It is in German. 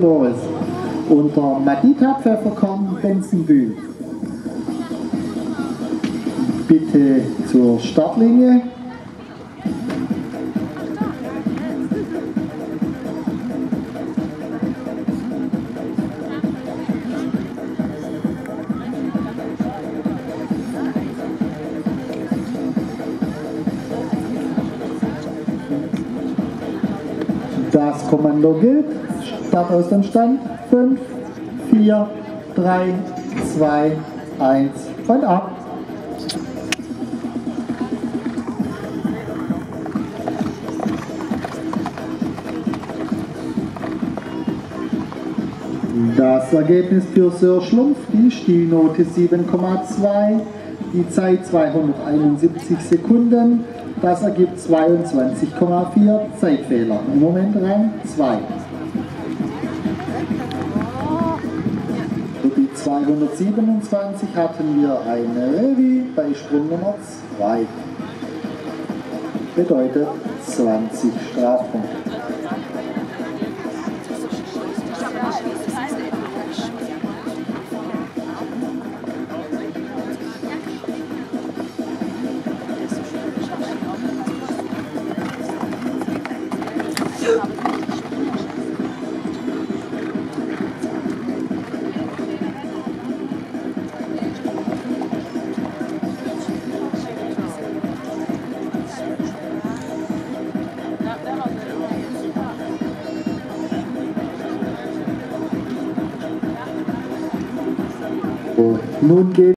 Loris. Unter Madita Pfefferkorn Benzenbühl. Bitte zur Startlinie. Das Kommando gilt. Start aus dem Stand. 5, 4, 3, 2, 1 und ab. Das Ergebnis für Sir Schlumpf, die Stilnote 7,2, die Zeit 271 Sekunden, das ergibt 22,4 Zeitfehler. Im Moment Rang 2. Für die 227 hatten wir eine Revi bei Sprung Nummer 2. Bedeutet 20 Strafpunkte. Nun geht